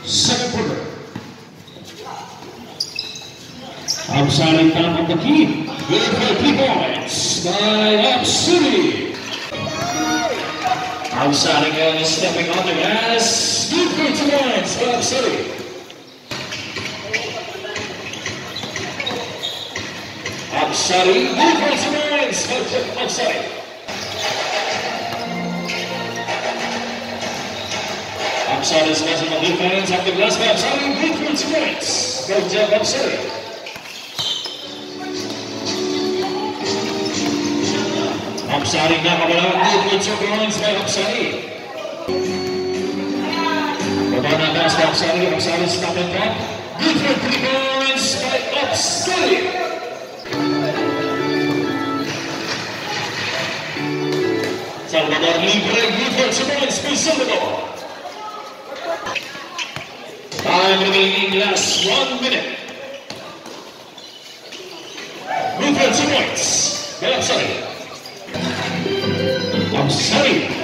Second quarter. APSARI top of the key. Good for 3 points by APSARI. APSARI again stepping on the gas. Good for 2 points by APSARI. APSARI, good for 2 points by APSARI. APSARI's national defense at the glass by APSARI, good for 2 points. Good job, APSARI. APSARI nakawala, good for 2 points by APSARI. Baba na pass by APSARI, APSARI stop and drop. Good for 3 points by APSARI. Salvador Libre, good for 2 points by Salvador. Time remaining, last 1 minute. Good for 2 points by APSARI. APSARI.